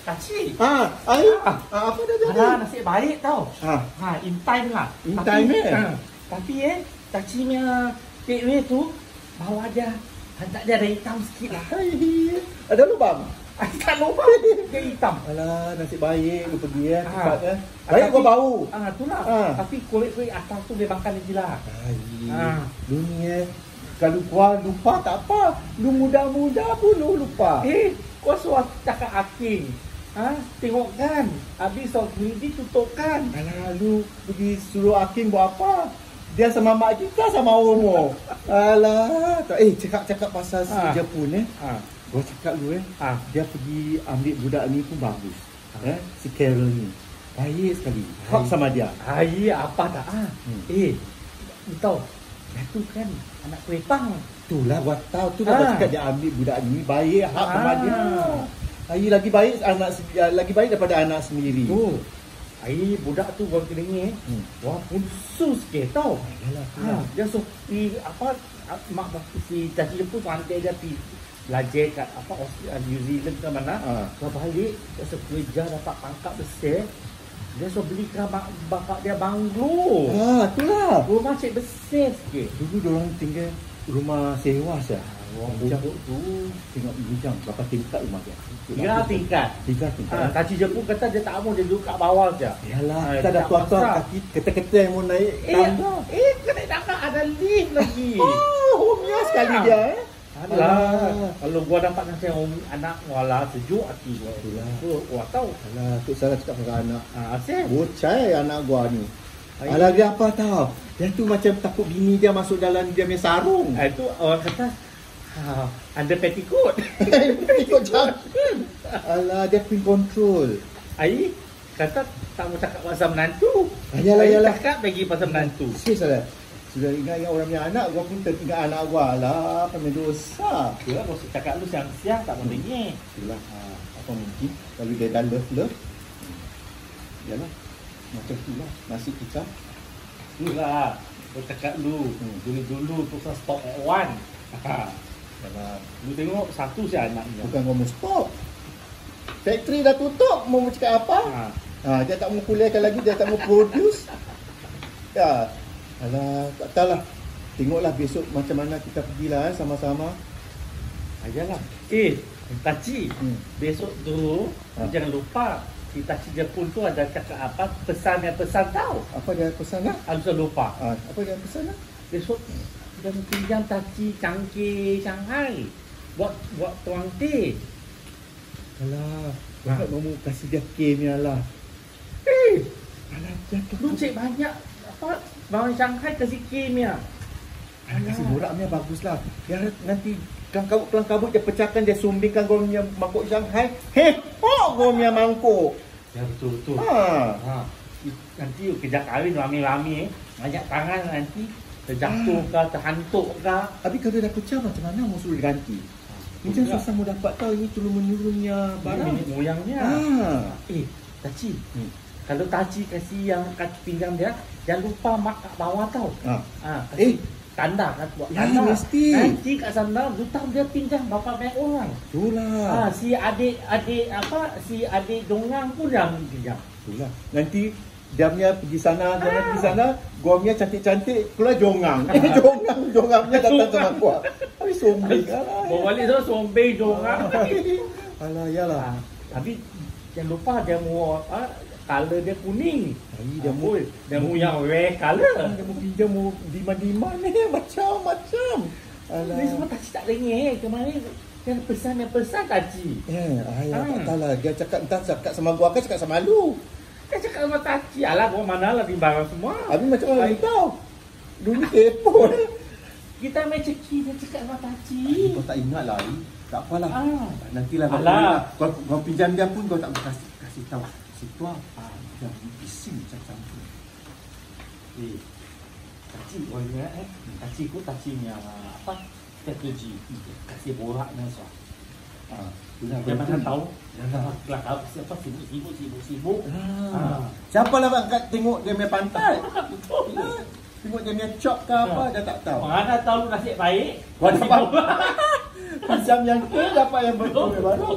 Pakcik. Apa dah jadi? Nasib baik tau. In time lah. In time Tapi Pakcik punya takeaway tu bawa dia hantar dia ada hitam sikit lah. Ada lubang? Tak lubang. Dia hitam. Alah, nasib baik lu pergi cepat baik Tapi- gua bau. Itulah. Tapi kulit-kulit atas tu dia makan lagi lah. Lu ni kalau gua lupa tak apa. Lu muda-muda pun lu lupa. Kau suruh cakap Aking. Tengok kan. Habis soal greedy tutup kan. Alah, lu pergi suruh Aking buat apa? Dia sama mak kita sama Omo. Alah, cakap pasal si Jepun gua cakap lu dia pergi ambil budak ni pun bagus. Si Carol ni. Baik sekali. Hak sama dia. Apa tak? Lu tahu. Dia tu kan anak kuepang. Itulah gua tahu tu gua cakap dia ambil budak ni baik hak sama dia. Lagi baik lagi baik daripada anak sendiri. Budak tu gua kedengar wah pulsu sikit tau. Dia so mak si caci Jepun hantar dia pergi belajar kat New Zealand ke mana. Dia balik dia so kerja dapat pangkat besar. Dia so belikan bapak dia banglo. Itulah. Rumah cik besar sikit. Dulu diorang tinggal rumah sewa saja. Bubuk tu tengok bujang berapa tingkat rumah dia. 3 tingkat. 3 tingkat. Caci Jepun kata dia tak mau, dia duduk kat bawah saja. Yalah, kita dah tua-tua kaki keta-keta yang mau naik tangga. Kena dapat ada lift lagi. Homenya sekali dia Alah, kalau gua dapat nasi anak wala sejuk hati gua. Wah tahu. Alah, tu salah cakap pasal anak. Asyik. Bocai anak gua ni. Alah, dia apa tahu? Dia tu macam takut bini dia masuk dalam dia punya sarung. Itu orang kata under petticoat. Ikut jangan. Alah, dia pin control. Kata tak mau cakap pasal menantu. Yalah. Cakap bagi pasal menantu. Salah. Sudah ingat orang punya anak, gua pun teringat anak gua lah. Apa dosa. Itulah gua cakap lu siang-siang tak mau dengar. Itulah. Apa mungkin kalau dia dah love. Yalah. Macam itulah nasib kita. Itulah. Gua cakap lu. Dulu tu stop at 1. Lu tengok satu si anaknya. Bukan ngomong stop. Factory dah tutup, mau cakap apa? Dia tak mau kuliahkan lagi, dia tak mau produce. Alah, tak tahulah. Tengoklah besok macam mana kita pergilah sama-sama. Ayolah. Taci. Besok tu jangan lupa si Taci Jepun tu ada cakap apa pesan tahu. Apa dia pesan lah? Jangan lupa. Apa dia pesan lah? Besok kita pinjam Taci cangkir Shanghai buat tuang teh. Alah, nak ngomong kasih dia game lah. Alah, jatuh. Lu cek banyak apa barang Shanghai kasih game ya. Kasih boraknya baguslah. Biar nanti kabut dia pecahkan, dia sumbingkan gua punya mangkuk Shanghai. Gua punya mangkuk. Ya betul. Nanti kerja kahwin rame-rame banyak tangan nanti terjatuh ke, terhantuk ke. Tapi kalau dah pecah macam mana mau suruh diganti? Macam susah mau dapat tahu ini turun-menurunnya barang. Ini moyangnya. Taci. Kalau Taci kasih yang kaki pinjam dia, jangan lupa mak kat bawah tau. Tanda kan buat tanda. Mesti. Nanti kat sana hutang dia pinjam berapa banyak orang. Itulah. Si adik dongang pun yang pinjam. Itulah. Nanti dia punya pergi sana, gua punya cantik-cantik keluar jongang. Jongangnya datang sama gua. Tapi sombeng lah. Bawa balik tu sombeng jongang. Alah, yalah. Tapi jangan lupa dia mau color dia kuning. Dia mau yang rare color. Dia mau pinjam mau demand ni macam-macam. Alah. Ni semua Taci tak dengar. Kemarin yang pesan Taci. Tak tahulah. Dia cakap sama gua ke cakap sama lu. Dia cakap sama Taci. Alah, gua manalah timbangan semua. Habis macam mana lu tahu? Dulu kepo. Kita main ceki, dia cakap sama Taci. Kau tak ingat lah, tak apalah. Nantilah kau pinjam dia pun kau tak kasih tahu. Situ yang bising macam tu. Taci, kau ingat Taci ku Tacinya apa? Strategi. Kasih borak dan so. Dia mana tahu? Jangan kelakar siapa sibuk. Siapa lah angkat tengok dia punya pantai? Tengok dia punya chop ke apa, dia tak tahu. Mana tahu nasib baik. Pisang yang ke dapat yang betul.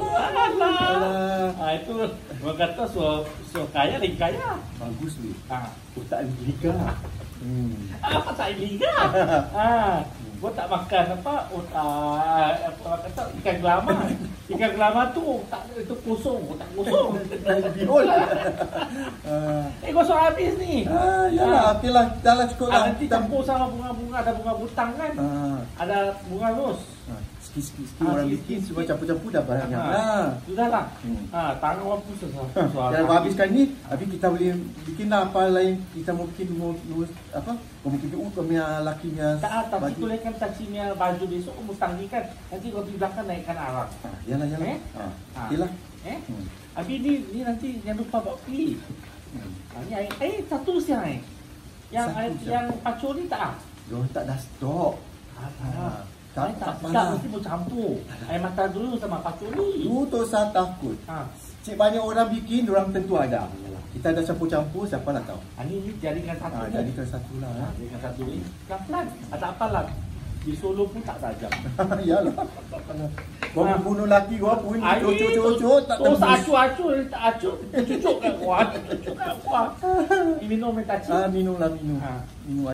Itu orang kata so kaya lagi kaya. Bagus ni. Otak liga. Apa tak liga? Gua tak makan apa kata ikan gelama. Ikan gelama tu tak itu kosong, otak kosong. Bihol. Kosong habis ni. Yalah, okeylah. Dah lah cukup lah. Nanti campur sama bunga-bunga, ada bunga butang kan? Ada bunga ros. Sikit-sikit orang bikin semua campur-campur dah banyak. Sudahlah. Tangan orang pusing. Kalau habiskan ni, habis kita boleh bikin lah apa lain. Kita mau bikin apa? Mau bikin punya lakinya. Tapi tuliskan taksinya baju besok kamu tanggikan. Nanti kau di belakang naikkan arang. Yalah. Okeylah. Habis ni nanti jangan lupa bawa pilih. Ni satu siang yang pacul ni tak? Diorang tak dah stok. Tak mesti mau campur. Air mata dulu sama pacul ni. Tu saya takut. Cik banyak orang bikin, diorang tentu ada. Kita dah campur-campur, siapa nak tahu. Ini jadikan satu. Jadikan satu lah. Jadikan satu ni. Pelan-pelan. Tak apalah. Di Solo pun tak tajam. Yalah. Kau bunuh laki kau pun cucuk tak tembus. Acu-acu tak acu. Cucuk kan kuat. Minum minta cik. Minum.